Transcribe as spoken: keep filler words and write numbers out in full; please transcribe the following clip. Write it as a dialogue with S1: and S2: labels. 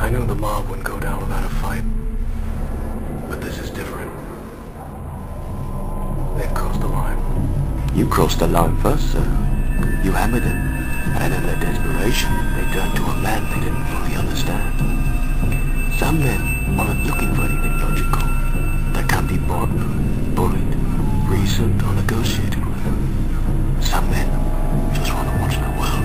S1: I knew the mob wouldn't go down without a fight. But this is different. They've crossed the line.
S2: You crossed the line first, sir. You hammered him, and in their desperation, they turned to a man they didn't fully understand. Some men aren't looking for anything logical. That can't be bought, bullied, reasoned, or negotiated with. Some men just want to watch the world